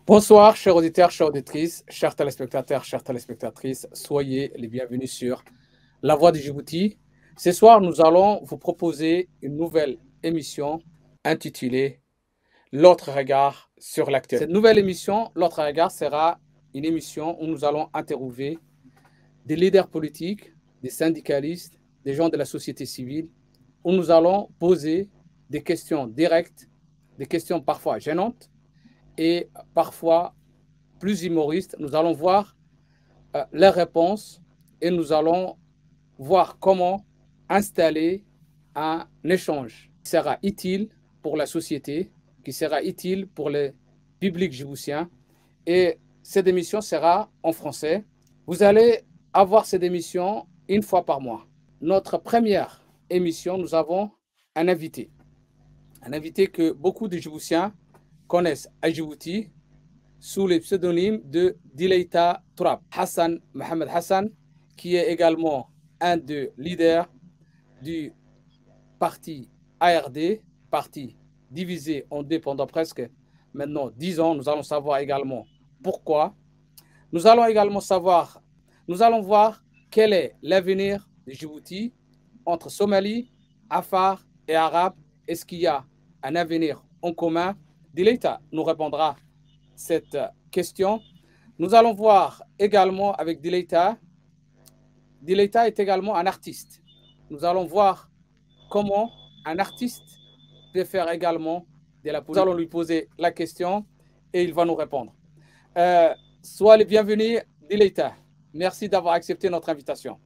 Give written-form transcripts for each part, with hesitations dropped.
Bonsoir, chers auditeurs, chères auditrices, chers téléspectateurs, chères téléspectatrices. Soyez les bienvenus sur La Voix du Djibouti. Ce soir, nous allons vous proposer une nouvelle émission intitulée L'autre regard sur l'actualité. Cette nouvelle émission, L'autre regard, sera une émission où nous allons interviewer des leaders politiques, des syndicalistes, des gens de la société civile, où nous allons poser des questions directes, des questions parfois gênantes et parfois plus humoristes. Nous allons voir leurs réponses et nous allons voir comment installer un échange qui sera utile pour la société, qui sera utile pour le public djiboutien. Et cette émission sera en français. Vous allez avoir cette émission une fois par mois. Notre première émission, nous avons un invité que beaucoup de Djiboutiens connaissent à Djibouti sous le pseudonyme de Dileita Tourab. Hassan Mohamed Hassan, qui est également un des leaders du parti ARD, parti divisé en deux pendant presque maintenant 10 ans. Nous allons savoir également pourquoi. Nous allons également voir quel est l'avenir de Djibouti entre Somalie, Afar et Arabe. Est-ce qu'il y a un avenir en commun? Dileita nous répondra cette question. Nous allons voir également avec Dileita. Dileita est également un artiste. Nous allons voir comment un artiste peut faire également de la politique. Nous allons lui poser la question et il va nous répondre. Sois le bienvenu, Dileita. Merci d'avoir accepté notre invitation.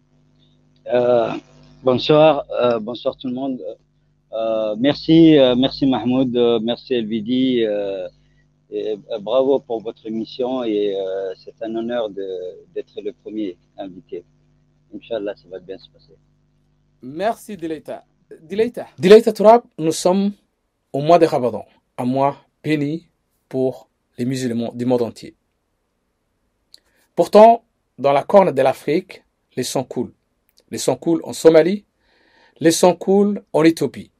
Bonsoir tout le monde. Merci Mahmoud, merci Elvidi. Et bravo pour votre émission et c'est un honneur d'être le premier invité. Inch'Allah, ça va bien se passer. Merci Dileita. Dileita Tourab, nous sommes au mois de Ramadan, un mois béni pour les musulmans du monde entier. Pourtant, dans la corne de l'Afrique, les sangs coulent. Les sangs coulent en Somalie, les sangs coulent en Éthiopie.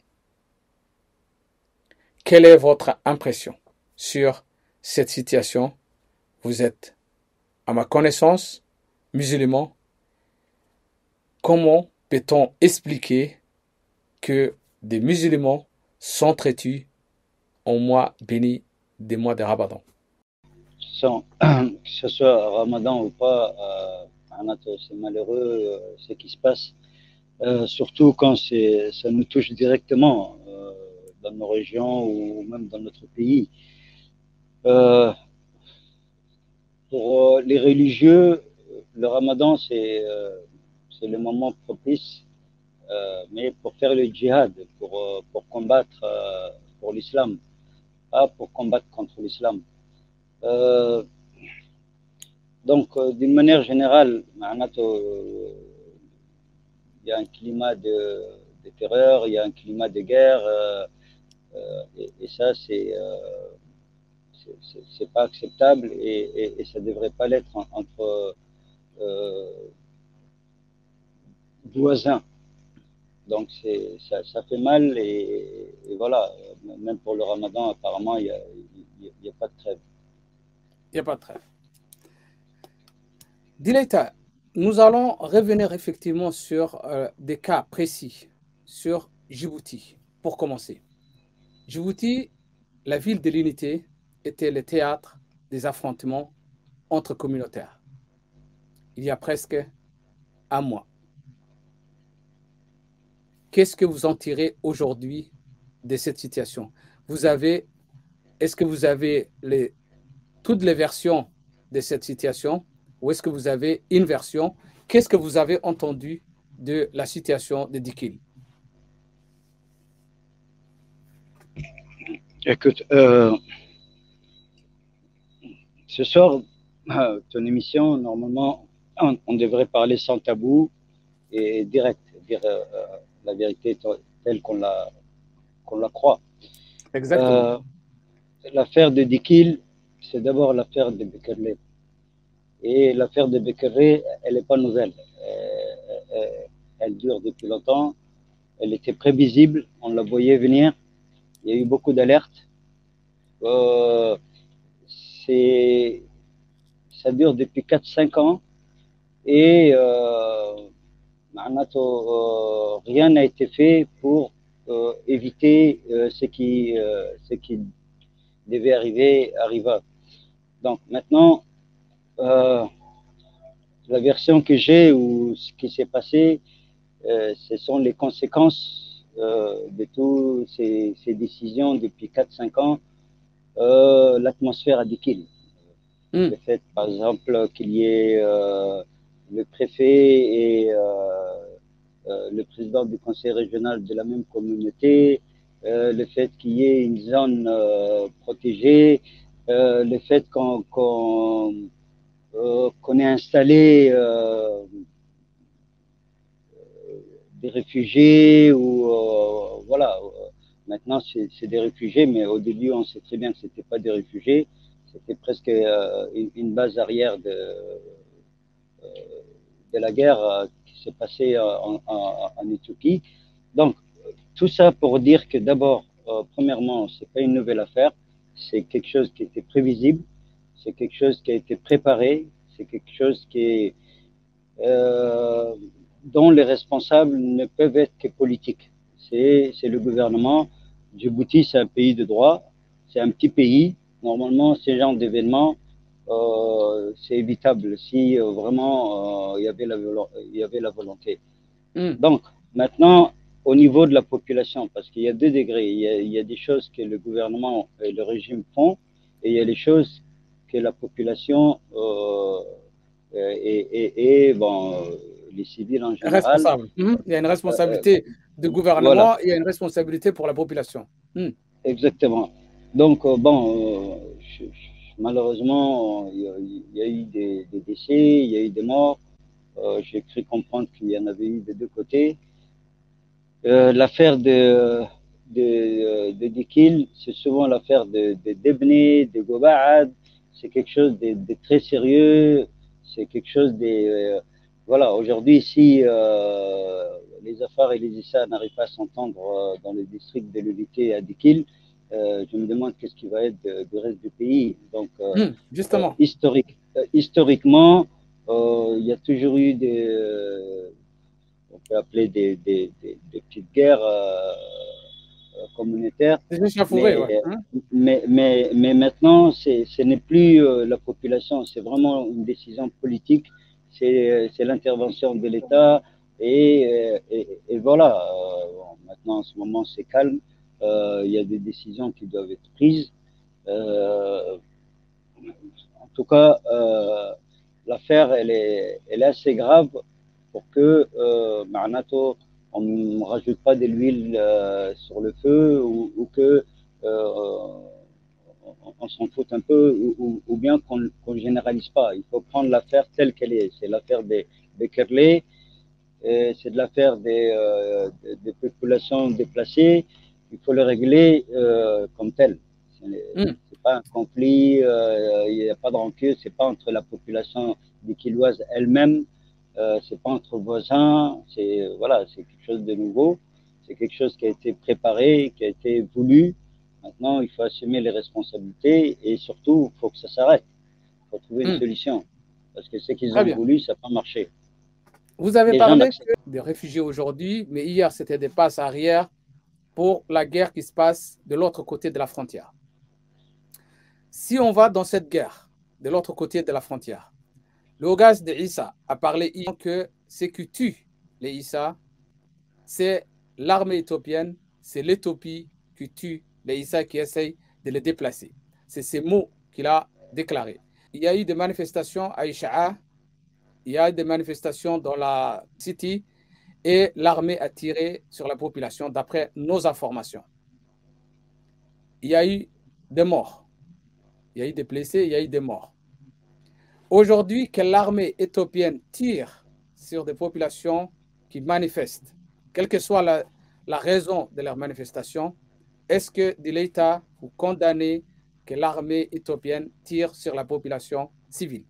Quelle est votre impression sur cette situation? Vous êtes, à ma connaissance, musulman. Comment peut-on expliquer que des musulmans s'entretuent en mois béni des mois de Ramadan? Que ce soit Ramadan ou pas, c'est malheureux ce qui se passe, surtout quand ça nous touche directement dans nos régions ou même dans notre pays. Pour les religieux, le Ramadan c'est le moment propice, mais pour faire le djihad, pour combattre pour l'islam, pas pour combattre contre l'islam. Donc, d'une manière générale, il y a un climat de terreur, il y a un climat de guerre, et ça, c'est pas acceptable et ça devrait pas l'être entre voisins. Donc, ça fait mal et voilà. Même pour le Ramadan, apparemment, il y a pas de trêve. Il n'y a pas de trêve. Dileita, nous allons revenir effectivement sur des cas précis, sur Djibouti, pour commencer. Djibouti, la ville de l'unité, était le théâtre des affrontements entre communautaires. Il y a presque un mois. Qu'est-ce que vous en tirez aujourd'hui de cette situation? Est-ce que vous avez toutes les versions de cette situation ou est-ce que vous avez une version? Qu'est-ce que vous avez entendu de la situation de Dikil? Écoute, ce soir, ton émission, normalement, on devrait parler sans tabou et direct, dire la vérité telle qu'on la croit. Exactement. L'affaire de Dikil, c'est d'abord l'affaire de Bekerlé. Et l'affaire de Bekerlé, elle n'est pas nouvelle. Elle dure depuis longtemps. Elle était prévisible, on la voyait venir. Il y a eu beaucoup d'alertes. ça dure depuis 4-5 ans et rien n'a été fait pour éviter ce qui devait arriva. Donc maintenant, la version que j'ai ou ce qui s'est passé, ce sont les conséquences de toutes ces décisions depuis 4-5 ans. L'atmosphère à Dikil. Le fait, par exemple, qu'il y ait le préfet et le président du conseil régional de la même communauté, le fait qu'il y ait une zone protégée, le fait qu'on ait installé des réfugiés ou voilà. Maintenant, c'est des réfugiés, mais au début, on sait très bien que ce n'était pas des réfugiés. C'était presque une base arrière de la guerre qui s'est passée en Éthiopie. Donc, tout ça pour dire que d'abord, premièrement, ce n'est pas une nouvelle affaire. C'est quelque chose qui était prévisible. C'est quelque chose qui a été préparé. C'est quelque chose qui est dont les responsables ne peuvent être que politiques. C'est le gouvernement. Djibouti, c'est un pays de droit, c'est un petit pays. Normalement, ces genres d'événements, c'est évitable si vraiment il y avait la volonté. Donc, maintenant, au niveau de la population, parce qu'il y a 2 degrés, il y a des choses que le gouvernement et le régime font, et il y a les choses que la population et bon, les civils en général. Responsable. Il y a une responsabilité du gouvernement, voilà. Il y a une responsabilité pour la population. Exactement. Donc, malheureusement, il y a eu des décès, il y a eu des morts. J'ai cru comprendre qu'il y en avait eu des 2 côtés. L'affaire de Dikil, c'est souvent l'affaire de Debney, de Gobaad. C'est quelque chose de très sérieux. C'est quelque chose de voilà. Aujourd'hui, si les Afars et les Issa n'arrivent pas à s'entendre dans le district de l'Unité à Dikil, je me demande qu'est-ce qui va être du reste du pays. Donc, justement, historiquement, il y a toujours eu on peut appeler des petites guerres communautaires. Mais maintenant, ce n'est plus la population, c'est vraiment une décision politique, c'est l'intervention de l'État et voilà. Maintenant, en ce moment, c'est calme. Il y a des décisions qui doivent être prises. En tout cas, l'affaire, elle est assez grave pour que on ne rajoute pas de l'huile sur le feu ou que on s'en fout un peu ou bien qu'on ne généralise pas. Il faut prendre l'affaire telle qu'elle est. C'est l'affaire des Kerlé, c'est de l'affaire des populations déplacées. Il faut le régler comme tel. C'est pas un conflit, il n'y a pas de rancune, c'est pas entre la population dikiloise elle-même, c'est pas entre voisins, c'est voilà, c'est quelque chose de nouveau, c'est quelque chose qui a été préparé, qui a été voulu. Maintenant, il faut assumer les responsabilités et surtout, il faut que ça s'arrête. Il faut trouver une solution parce que ce qu'ils ont voulu, ça n'a pas marché. Vous avez parlé des réfugiés aujourd'hui, mais hier, c'était des passes arrière pour la guerre qui se passe de l'autre côté de la frontière. Si on va dans cette guerre, de l'autre côté de la frontière, le Ogas de Issa a parlé hier que ce qui tue les Issa, c'est l'armée éthiopienne, c'est l'Éthiopie qui tue les Issa qui essayent de les déplacer. C'est ces mots qu'il a déclarés. Il y a eu des manifestations à Isha'a, il y a eu des manifestations dans la City et l'armée a tiré sur la population d'après nos informations. Il y a eu des morts. Il y a eu des blessés, il y a eu des morts. Aujourd'hui, que l'armée éthiopienne tire sur des populations qui manifestent, quelle que soit la raison de leur manifestation, est-ce que de l'État, vous condamnez que l'armée éthiopienne tire sur la population civile?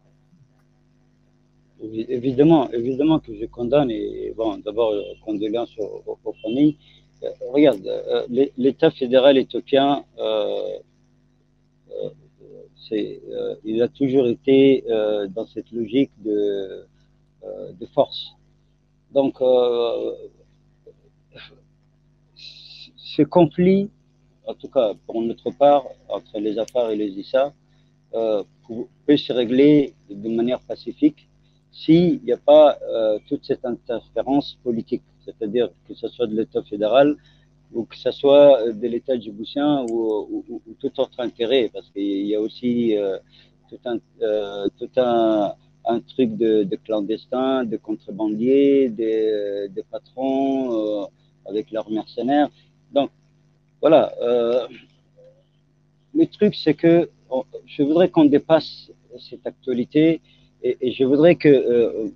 Évidemment que je condamne. Et bon, d'abord, condoléances aux familles. Regarde, l'État fédéral éthiopien, il a toujours été dans cette logique de force. Donc, ce conflit, en tout cas pour notre part, entre les Afars et les Issa, peut se régler de manière pacifique s'il n'y a pas toute cette interférence politique, c'est-à-dire que ce soit de l'État fédéral ou que ce soit de l'État djiboutien ou tout autre intérêt, parce qu'il y a aussi tout un truc de clandestins, de contrebandiers, des patrons avec leurs mercenaires. Donc, voilà. Le truc, c'est que je voudrais qu'on dépasse cette actualité et je voudrais que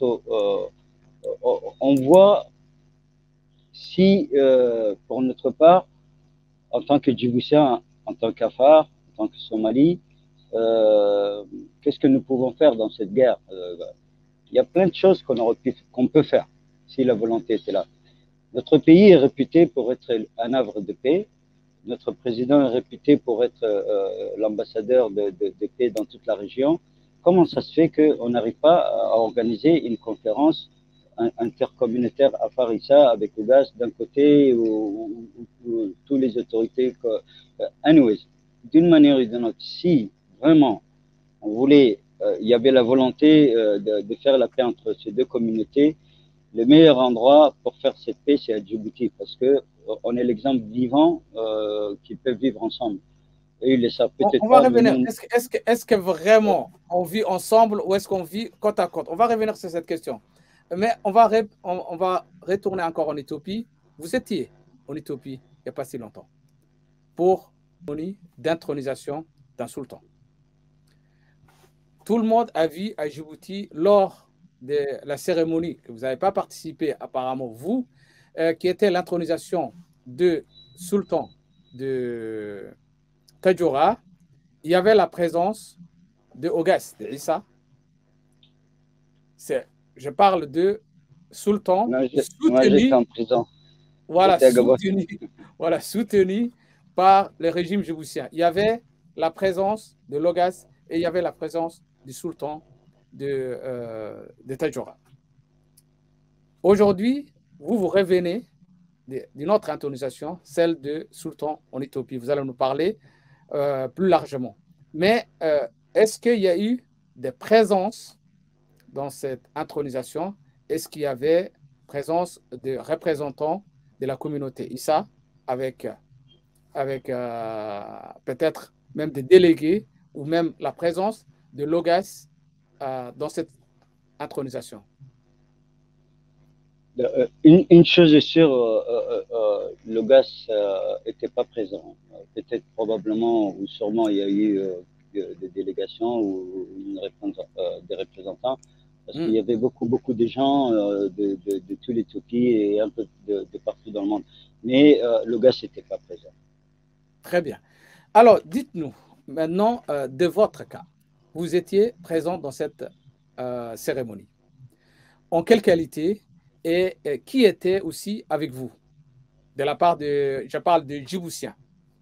on voit si, pour notre part, en tant que Djiboutien, en tant qu'Afar, en tant que Somali, qu'est-ce que nous pouvons faire dans cette guerre? Il y a plein de choses qu'on peut faire si la volonté était là. Notre pays est réputé pour être un havre de paix. Notre président est réputé pour être l'ambassadeur de paix dans toute la région. Comment ça se fait qu'on n'arrive pas à organiser une conférence intercommunautaire à Farissa avec Ougas d'un côté ou toutes les autorités anyways, d'une manière ou d'une autre, si vraiment on voulait, il y avait la volonté de faire la paix entre ces deux communautés, le meilleur endroit pour faire cette paix, c'est à Djibouti, parce que on est l'exemple vivant qu'ils peuvent vivre ensemble. Et ils le savent peut-être on va pas. revenir. Est-ce que vraiment on vit ensemble ou est-ce qu'on vit côte à côte? On va revenir sur cette question. Mais on va retourner encore en Éthiopie. Vous étiez en Éthiopie il n'y a pas si longtemps pour une d'intronisation d'un sultan. Tout le monde a vu à Djibouti lors de la cérémonie, que vous n'avez pas participé apparemment vous, qui était l'intronisation de sultan de Tadjoura. Il y avait la présence de Ogas, de Issa. Je parle de sultan moi, j'étais en prison. Soutenu par le régime djiboutien. Il y avait la présence de l'Ogas et il y avait la présence du sultan de Tadjoura. Aujourd'hui, vous revenez d'une autre intronisation, celle de sultan en Éthiopie. Vous allez nous parler plus largement. Mais est-ce qu'il y a eu des présences dans cette intronisation? Est-ce qu'il y avait présence de représentants de la communauté Issa avec peut-être même des délégués ou même la présence de l'Ogas dans cette intronisation? Une chose est sûre, l'Ogas n'était pas présent. Peut-être, probablement, ou sûrement, il y a eu des délégations ou des représentants, parce qu'il y avait beaucoup de gens de toute l'Éthiopie et un peu de partout dans le monde. Mais l'Ogas n'était pas présent. Très bien. Alors, dites-nous maintenant de votre cas. Vous étiez présent dans cette cérémonie. En quelle qualité et qui était aussi avec vous? De la part de, je parle de Djiboutiens.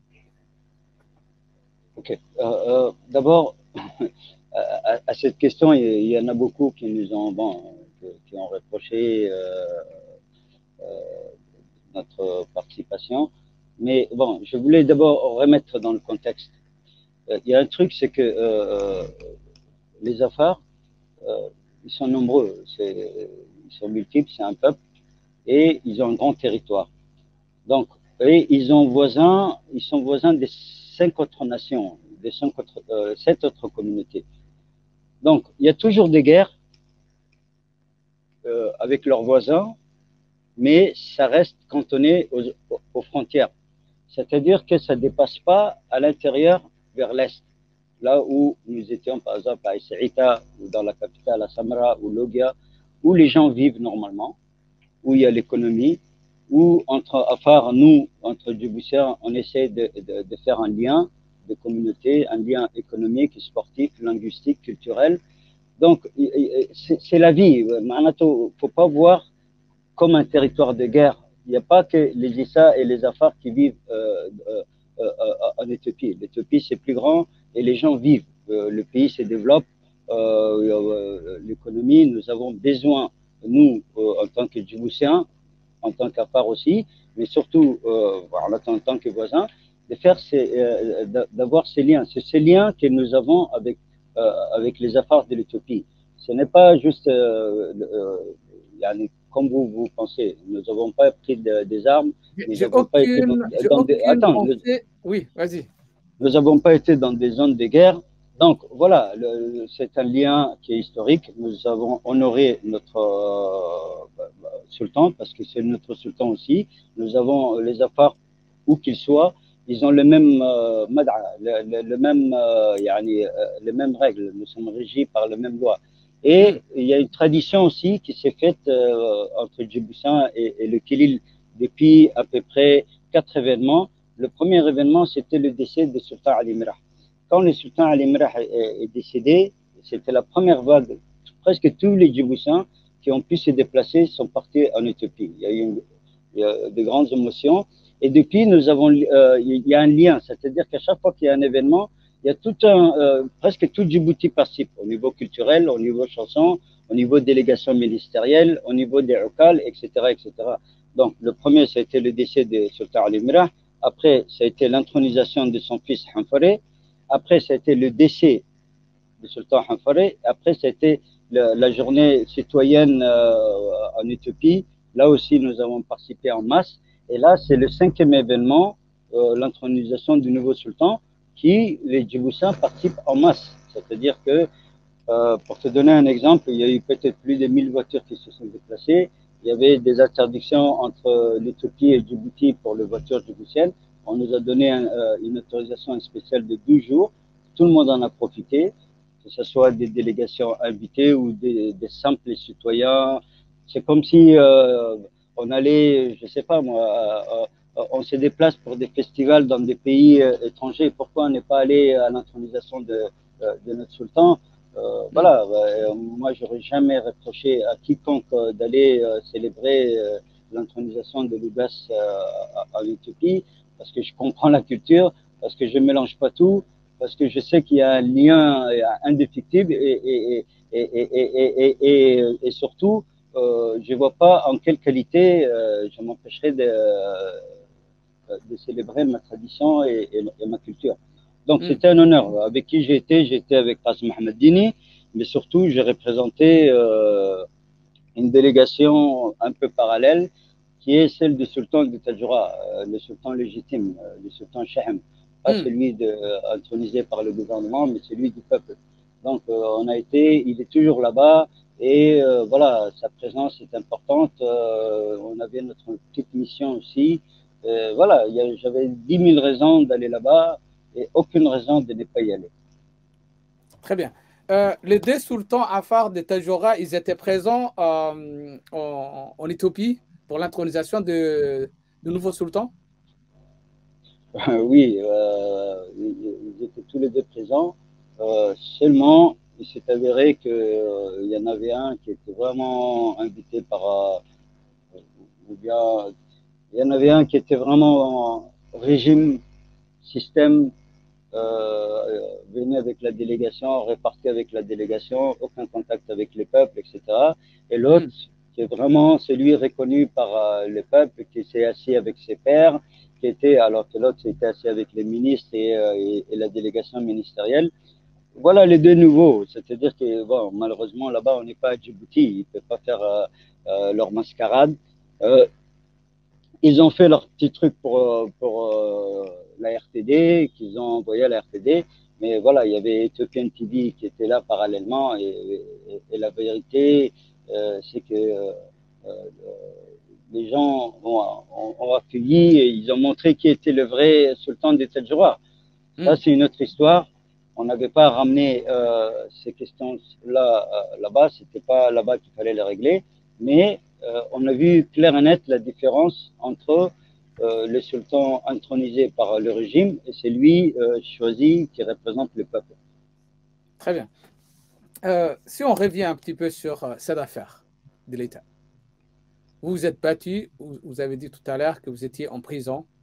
Ok. D'abord, à cette question, il y en a beaucoup qui nous ont, qui ont reproché notre participation. Mais bon, je voulais d'abord remettre dans le contexte. Il y a un truc, c'est que les Afars, ils sont nombreux, ils sont multiples, c'est un peuple, et ils ont un grand territoire. Donc, et ils sont voisins des 5 autres nations, des 7 autres communautés. Donc, il y a toujours des guerres avec leurs voisins, mais ça reste cantonné aux frontières. C'est-à-dire que ça ne dépasse pas à l'intérieur vers l'est. Là où nous étions, par exemple, à Essaïta, ou dans la capitale, à Samra, ou Logia, où les gens vivent normalement, où il y a l'économie, où entre Afar, nous, entre Djiboutiens, on essaie de faire un lien de communauté, un lien économique, sportif, linguistique, culturel. Donc, c'est la vie. Il ne faut pas voir comme un territoire de guerre. Il n'y a pas que les Issa et les Afars qui vivent en Éthiopie. L'Éthiopie, c'est plus grand et les gens vivent. Le pays se développe, l'économie. Nous avons besoin, nous, en tant que Djiboutiens, en tant qu'Afar aussi, mais surtout en tant que voisins, de faire d'avoir ces liens. C'est ces liens que nous avons avec les Afars de l'Éthiopie. Ce n'est pas juste comme vous pensez. Nous n'avons pas pris des armes. Nous n'avons pas été dans des. Attends, oui, vas-y. Nous n'avons pas été dans des zones de guerre. Donc voilà, c'est un lien qui est historique. Nous avons honoré notre sultan parce que c'est notre sultan aussi. Nous avons les Afars, où qu'ils soient, ils ont le même les mêmes règles. Nous sommes régis par les mêmes lois. Et il y a une tradition aussi qui s'est faite entre Djiboutiens et le Kélil depuis à peu près 4 événements. Le premier événement, c'était le décès du sultan Ali Merah. Quand le sultan Ali Merah est décédé, c'était la première vague. Presque tous les Djiboutiens qui ont pu se déplacer sont partis en Éthiopie. Il y a de grandes émotions. Et depuis, il y a un lien. C'est-à-dire qu'à chaque fois qu'il y a un événement, il y a presque tout Djibouti participe au niveau culturel, au niveau chanson, au niveau délégation ministérielle, au niveau des Oukal, etc., etc. Donc, le premier, ça a été le décès de sultan Ali Merah. Après, ça a été l'intronisation de son fils Hanfaré. Après, ça a été le décès du sultan Hanfaré. Après, ça a été la journée citoyenne en Éthiopie. Là aussi, nous avons participé en masse. Et là, c'est le 5e événement, l'intronisation du nouveau sultan, qui les Djiboutiens participent en masse. C'est-à-dire que, pour te donner un exemple, il y a eu peut-être plus de 1000 voitures qui se sont déplacées. Il y avait des interdictions entre l'Éthiopie et Djibouti pour les voitures djiboutiennes. On nous a donné une autorisation spéciale de 12 jours. Tout le monde en a profité, que ce soit des délégations invitées ou des simples citoyens. C'est comme si on allait, je ne sais pas moi, on se déplace pour des festivals dans des pays étrangers. Pourquoi on n'est pas allé à l'intronisation de notre sultan? Voilà, moi, j'aurais jamais reproché à quiconque d'aller célébrer l'intronisation de l'Ougas en Éthiopie, parce que je comprends la culture, parce que je ne mélange pas tout, parce que je sais qu'il y a un lien indéfectible et surtout, je ne vois pas en quelle qualité je m'empêcherai de célébrer ma tradition et ma culture. Donc, c'était un honneur. Avec qui j'ai été avec Qasim Mohamed Dini, mais surtout, j'ai représenté une délégation un peu parallèle qui est celle du sultan de Tadjoura, le sultan légitime, le sultan Shahem. Pas celui intronisé par le gouvernement, mais celui du peuple. Donc, il est toujours là-bas et voilà, sa présence est importante. On avait notre petite mission aussi. Voilà, j'avais 10 000 raisons d'aller là-bas et aucune raison de ne pas y aller. Très bien. Les deux sultans Afar de Tadjoura, ils étaient présents en Éthiopie pour l'intronisation du nouveau sultan? Oui, ils étaient tous les deux présents. Seulement, il s'est avéré qu'il y en avait un qui était vraiment invité par, ou bien, il y en avait un qui était vraiment en régime, système, venu avec la délégation, réparti avec la délégation, aucun contact avec les peuples, etc. Et l'autre, qui est vraiment celui reconnu par le peuple, qui s'est assis avec ses pairs, alors que l'autre s'était assis avec les ministres et la délégation ministérielle. Voilà les deux nouveaux. C'est-à-dire que, bon, malheureusement, là-bas, on n'est pas à Djibouti. Ils ne peuvent pas faire leur mascarade. Ils ont fait leur petit truc pour la RTD, qu'ils ont envoyé à la RTD. Mais voilà, il y avait Ethiopian TV qui était là parallèlement. Et la vérité, c'est que les gens ont accueilli et ils ont montré qui était le vrai sultan des Tadjoura. Ça, c'est une autre histoire. On n'avait pas ramené ces questions-là là-bas. C'était pas là-bas qu'il fallait les régler. Mais on a vu clair et net la différence entre le sultan intronisé par le régime et celui choisi qui représente le peuple. Très bien. Si on revient un petit peu sur cette affaire de l'État. Vous vous êtes battu, vous avez dit tout à l'heure que vous étiez en prison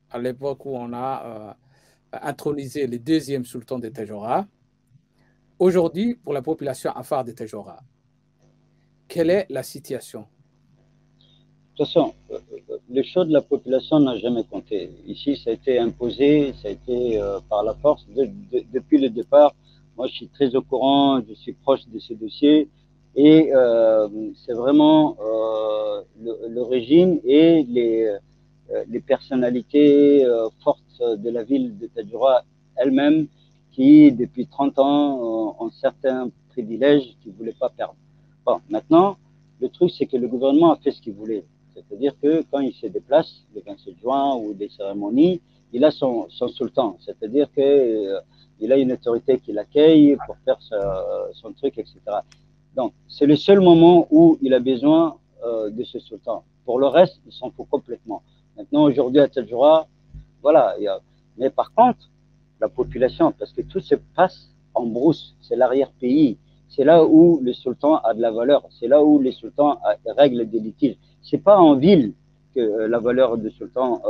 à l'époque où on a intronisé le deuxième sultan de Tejora. Aujourd'hui, pour la population afar de Tejora, quelle est la situation? De toute façon, le choix de la population n'a jamais compté. Ici, ça a été imposé, ça a été par la force. Depuis le départ, moi, je suis très au courant, je suis proche de ces dossiers. Et c'est vraiment le régime et les personnalités fortes de la ville de Tadjoura elle-même qui, depuis 30 ans, ont certains privilèges qu'ils ne voulaient pas perdre. Bon, maintenant, le truc, c'est que le gouvernement a fait ce qu'il voulait. C'est-à-dire que quand il se déplace, le 27 juin ou des cérémonies, il a son sultan. C'est-à-dire qu'il a une autorité qui l'accueille pour faire son truc, etc. Donc, c'est le seul moment où il a besoin de ce sultan. Pour le reste, il s'en fout complètement. Maintenant, aujourd'hui, à Tadjoura, voilà. Mais par contre, la population, parce que tout se passe en brousse, c'est l'arrière-pays. C'est là où le sultan a de la valeur. C'est là où le sultan règle des litiges. C'est pas en ville que la valeur du sultan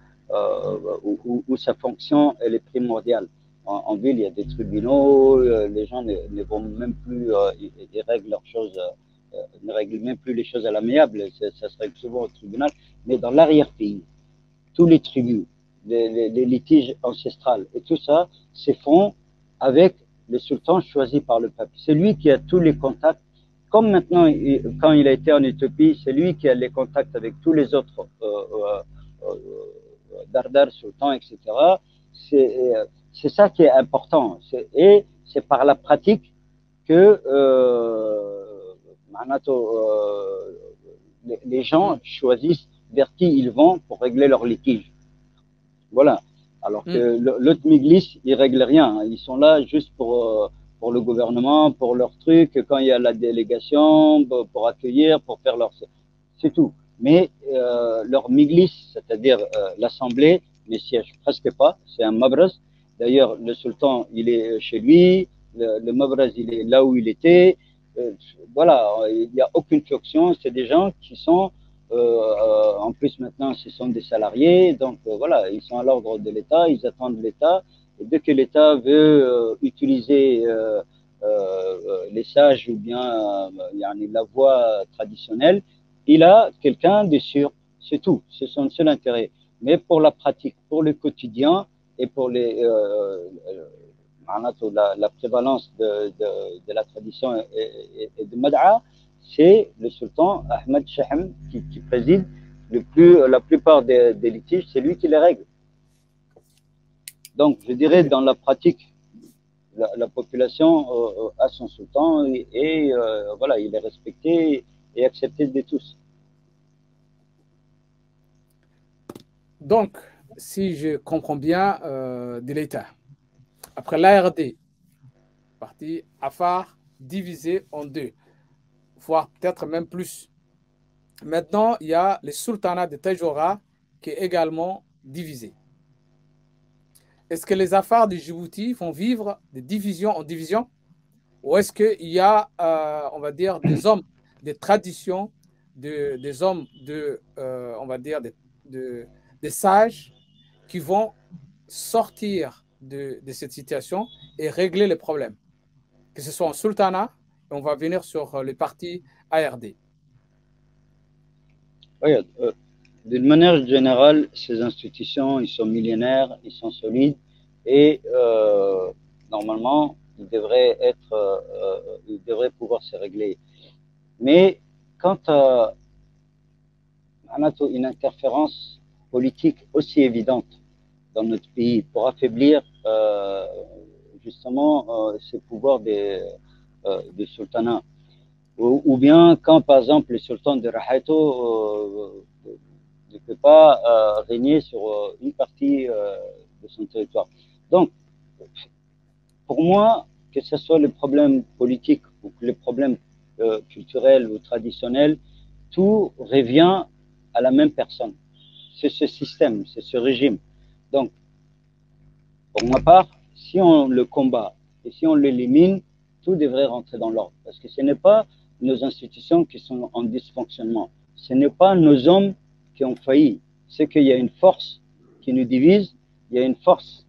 où sa fonction elle est primordiale. En ville, il y a des tribunaux, les gens ne vont même plus, ils règlent leurs choses, ne règlent même plus les choses à l'amiable, ça se règle souvent au tribunal. Mais dans l'arrière-pays, tous les tribus, les litiges ancestrales et tout ça se font avec le sultan choisi par le peuple. C'est lui qui a tous les contacts. Comme maintenant, quand il a été en Éthiopie, c'est lui qui a les contacts avec tous les autres Dardar, sultans, etc. C'est ça qui est important. Et c'est par la pratique que les gens choisissent vers qui ils vont pour régler leurs litiges. Voilà. Alors que l'autre Miglis, ils règlent rien. Ils sont là juste pour le gouvernement, pour leurs trucs, quand il y a la délégation, pour accueillir, pour faire leur... C'est tout. Mais leur Miglis, c'est-à-dire l'Assemblée, ne siège presque pas. C'est un Mabraz. D'ailleurs, le sultan, il est chez lui. Le Mabraz, il est là où il était. Voilà, il n'y a aucune fonction. C'est des gens qui sont... en plus, maintenant, ce sont des salariés. Donc, voilà, ils sont à l'ordre de l'État. Ils attendent l'État. Et dès que l'État veut utiliser les sages ou bien la voie traditionnelle, il a quelqu'un de sûr. C'est tout. C'est son seul intérêt. Mais pour la pratique, pour le quotidien et pour la prévalence de la tradition et de Mad'a, c'est le sultan Ahmed Shahem qui préside la plupart des litiges, c'est lui qui les règle. Donc, je dirais, dans la pratique, la population a son sultan et voilà, il est respecté et accepté de tous. Donc, si je comprends bien, de l'État, après l'ARD, partie Afar divisé en deux, voire peut-être même plus. Maintenant, il y a le sultanat de Tejora qui est également divisé. Est-ce que les Afars de Djibouti vont vivre de division en division? Ou est-ce qu'il y a, on va dire, des hommes, des traditions, des hommes, on va dire, des sages qui vont sortir de cette situation et régler les problèmes? Que ce soit en sultanat, et on va venir sur les partis ARD. Oui, d'une manière générale, ces institutions, ils sont millénaires, ils sont solides et normalement, ils devraient pouvoir se régler. Mais quand on a une interférence politique aussi évidente dans notre pays pour affaiblir justement ces pouvoirs du sultanat, ou bien quand, par exemple, le sultan de Rahaito ne peut pas régner sur une partie de son territoire. Donc, pour moi, que ce soit le problème politique ou le problème culturel ou traditionnel, tout revient à la même personne. C'est ce système, c'est ce régime. Donc, pour ma part, si on le combat et si on l'élimine, tout devrait rentrer dans l'ordre. Parce que ce n'est pas nos institutions qui sont en dysfonctionnement. Ce n'est pas nos hommes qui ont failli. C'est qu'il y a une force qui nous divise, il y a une force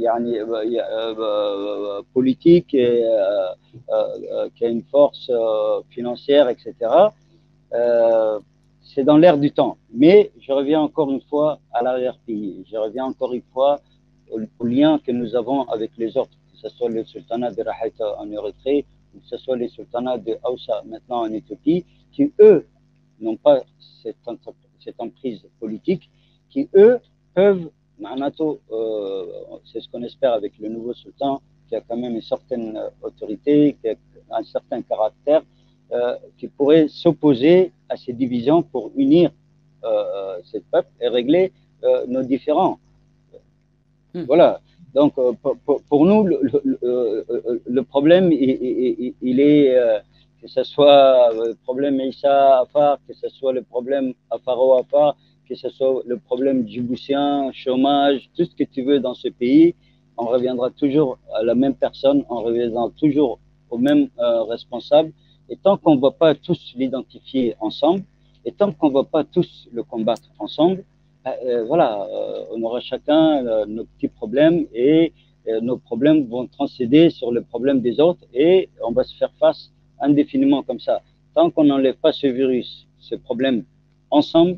politique et qui a une force financière, etc. C'est dans l'air du temps. Mais je reviens encore une fois à l'arrière-pays. Je reviens encore une fois au lien que nous avons avec les autres, que ce soit le sultanat de Rahaïta en Érythrée, ou que ce soit les sultanats de Aoussa maintenant en Éthiopie, qui eux n'ont pas cette emprise politique, qui eux peuvent, c'est ce qu'on espère avec le nouveau sultan, qui a quand même une certaine autorité, qui a un certain caractère, qui pourrait s'opposer à ces divisions pour unir ce peuple et régler nos différends. Voilà. Donc, pour nous, le problème, il est, que ce soit le problème Issa Afar, que ce soit le problème Afaro Afar, que ce soit le problème djiboutien, chômage, tout ce que tu veux dans ce pays, on reviendra toujours à la même personne, on reviendra toujours au même responsable. Et tant qu'on ne va pas tous l'identifier ensemble, et tant qu'on ne va pas tous le combattre ensemble, voilà, on aura chacun nos petits problèmes et nos problèmes vont transcéder sur les problèmes des autres et on va se faire face indéfiniment comme ça. Tant qu'on n'enlève pas ce virus, ce problème ensemble,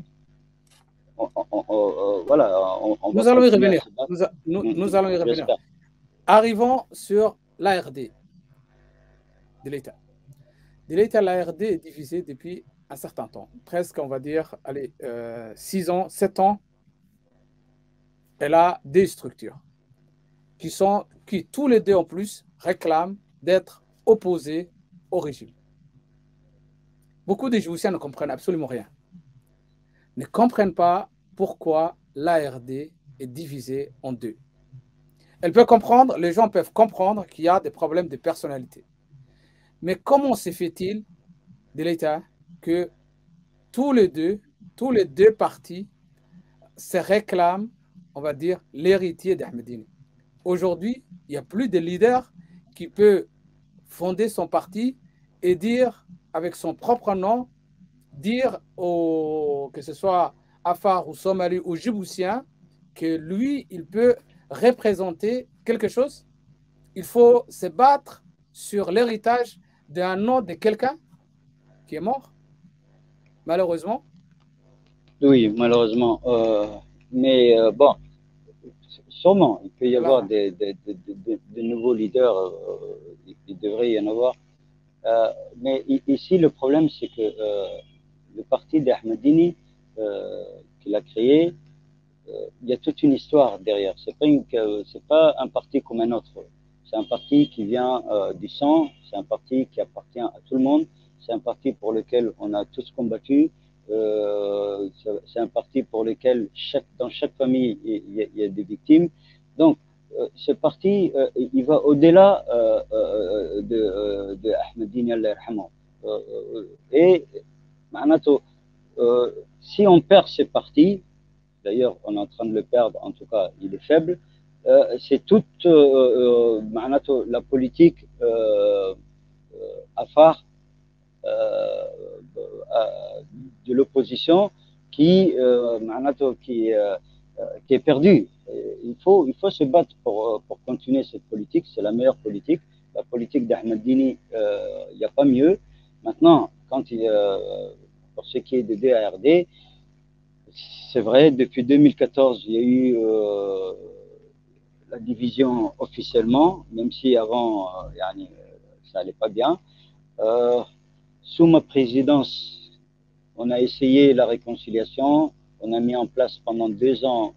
voilà, nous allons y revenir. Nous allons y revenir. Arrivons sur l'ARD de l'État. De l'État, l'ARD est divisée depuis un certain temps, presque, on va dire, allez, 6 ans, 7 ans. Elle a des structures qui tous les deux en plus réclament d'être opposés au régime. Beaucoup de Djiboutiens ne comprennent absolument rien, ne comprennent pas pourquoi l'ARD est divisée en deux. Elle peut comprendre, les gens peuvent comprendre qu'il y a des problèmes de personnalité. Mais comment se fait-il de l'État que tous les deux partis se réclament, on va dire, l'héritier d'Ahmedine? Aujourd'hui, il n'y a plus de leader qui peut fonder son parti et dire, avec son propre nom, dire que ce soit Afar ou Somali ou Djiboutien, que lui, il peut représenter quelque chose. Il faut se battre sur l'héritage d'un nom de quelqu'un qui est mort, malheureusement. Oui, malheureusement. Mais bon, sûrement, il peut y avoir de nouveaux leaders, il devrait y en avoir. Mais ici, le problème, c'est que le parti d'Ahmedini qu'il a créé, il y a toute une histoire derrière. C'est pas un parti comme un autre. C'est un parti qui vient du sang, c'est un parti qui appartient à tout le monde, c'est un parti pour lequel on a tous combattu, c'est un parti pour lequel dans chaque famille, il y a des victimes. Donc, ce parti, il va au-delà de Ahmedine Allah yarhamou. Et si on perd ce parti, d'ailleurs on est en train de le perdre, en tout cas il est faible, c'est toute la politique Afar de l'opposition qui est perdue. Il faut se battre pour continuer cette politique, c'est la meilleure politique. La politique d'Ahmedini, il n'y a pas mieux. Maintenant, pour ce qui est de DARD, c'est vrai, depuis 2014, il y a eu la division officiellement, même si avant, ça n'allait pas bien. Sous ma présidence, on a essayé la réconciliation. On a mis en place pendant 2 ans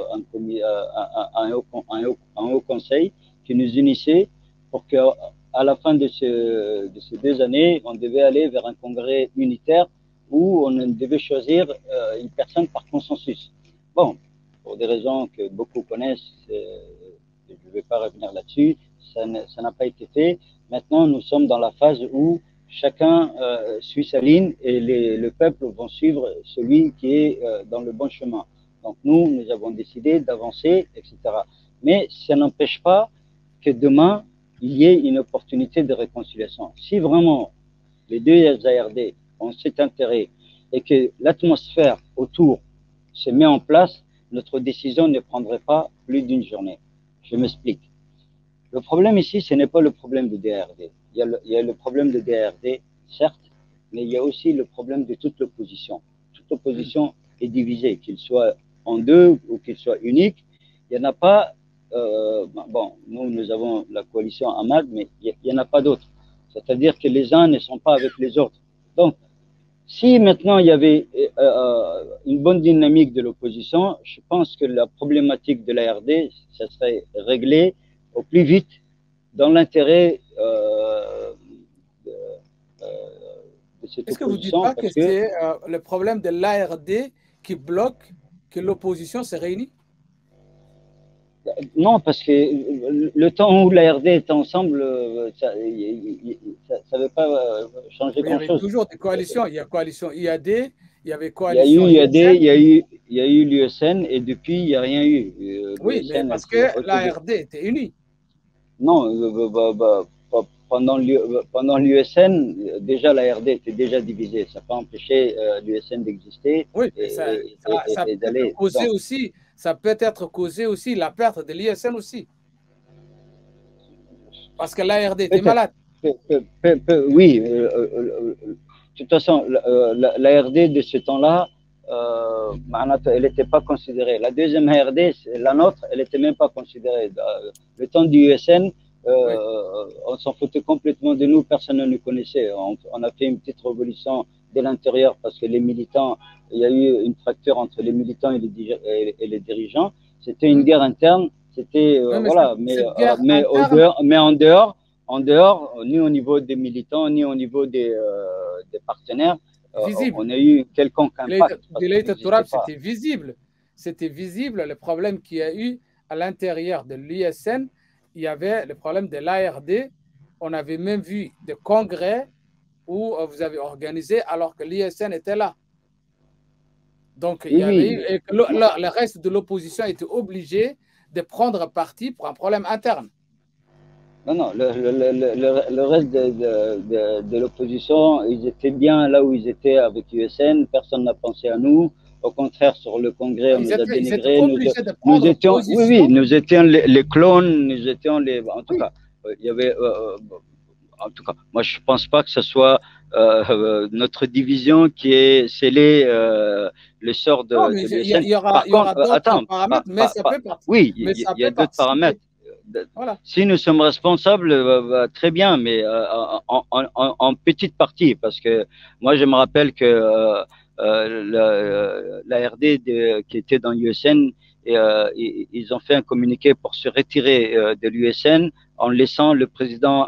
un haut conseil qui nous unissait pour qu'à la fin de ces 2 années, on devait aller vers un congrès unitaire où on devait choisir une personne par consensus. Bon, pour des raisons que beaucoup connaissent, je ne vais pas revenir là-dessus, ça n'a pas été fait. Maintenant, nous sommes dans la phase où chacun suit sa ligne et le peuple vont suivre celui qui est dans le bon chemin. Donc nous avons décidé d'avancer, etc. Mais ça n'empêche pas que demain, il y ait une opportunité de réconciliation. Si vraiment les deux ARD ont cet intérêt et que l'atmosphère autour se met en place, notre décision ne prendrait pas plus d'une journée. Je m'explique. Le problème ici, ce n'est pas le problème de DRD. Il y a le problème de DRD, certes, mais il y a aussi le problème de toute l'opposition. Toute l'opposition est divisée, qu'il soit en deux ou qu'il soit unique. Il n'y en a pas, bon, nous avons la coalition Ahmad, mais il n'y en a pas d'autres. C'est-à-dire que les uns ne sont pas avec les autres. Donc, si maintenant il y avait une bonne dynamique de l'opposition, je pense que la problématique de la RD, ça serait réglé au plus vite dans l'intérêt de cette Est-ce que vous ne dites opposition. pas que c'est le problème de l'ARD qui bloque que l'opposition se réunit? Non, parce que le temps où la RD était ensemble, ça ne veut pas changer grand-chose. Il y avait toujours des coalitions. Il y a coalition IAD, il y avait coalition. Il y a eu IAD, il y a eu l'USN, et depuis, il n'y a rien eu. Oui, mais parce que la RD était unie. Non, pendant l'USN, déjà la RD était déjà divisée. Ça n'a pas empêché l'USN d'exister. Oui, mais ça peut causer aussi. Ça peut être causé aussi la perte de l'ISN aussi. Parce que l'ARD était malade. Oui. De toute façon, l'ARD de ce temps-là, elle n'était pas considérée. La deuxième ARD, la nôtre, elle n'était même pas considérée. Le temps du USN, on s'en foutait complètement de nous, personne ne nous connaissait. On a fait une petite révolution de l'intérieur parce que les militants, il y a eu une fracture entre les militants et les dirigeants. C'était une guerre interne. C'était voilà, mais en dehors, ni au niveau des militants, ni au niveau des partenaires, on a eu quelconque impact. C'était visible. C'était visible le problème qu'il y a eu à l'intérieur de l'USN. Il y avait le problème de l'ARD. On avait même vu des congrès où vous avez organisé alors que l'ISN était là. Donc, il y avait eu, et le reste de l'opposition était obligé de prendre parti pour un problème interne. Non, le reste de l'opposition, ils étaient bien là où ils étaient avec l'USN, personne n'a pensé à nous. Au contraire, sur le congrès, on nous a dénigrés. Nous étions les clones, nous étions les. En tout cas, il y avait. En tout cas, moi, je ne pense pas que ce soit notre division qui ait scellé le sort de l'USN. Il y aura d'autres paramètres, mais ça peut partir. Oui, il y a d'autres paramètres. Voilà. Si nous sommes responsables, très bien, mais en petite partie, parce que moi, je me rappelle que la RD qui était dans l'USN, ils ont fait un communiqué pour se retirer de l'USN en laissant le président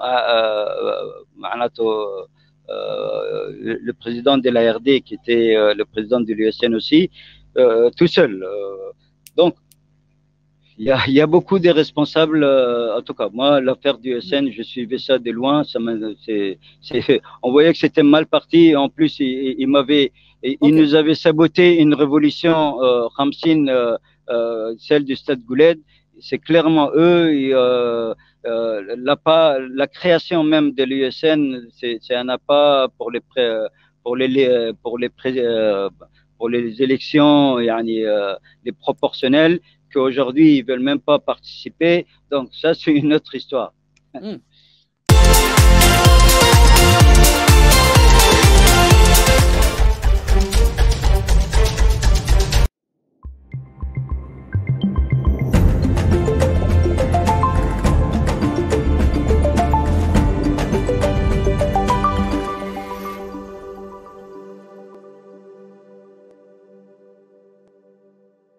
le président de la RD, qui était le président de l'USN aussi, tout seul. Donc, il y a beaucoup de responsables. En tout cas, moi, l'affaire du USN, je suivais ça de loin. On voyait que c'était mal parti. En plus, il nous avait saboté une révolution, Khamsin, celle du Stade Gouled. C'est clairement eux. La création même de l'USN, c'est un appât pour les élections, les proportionnelles, qu'aujourd'hui, ils ne veulent même pas participer. Donc, ça, c'est une autre histoire.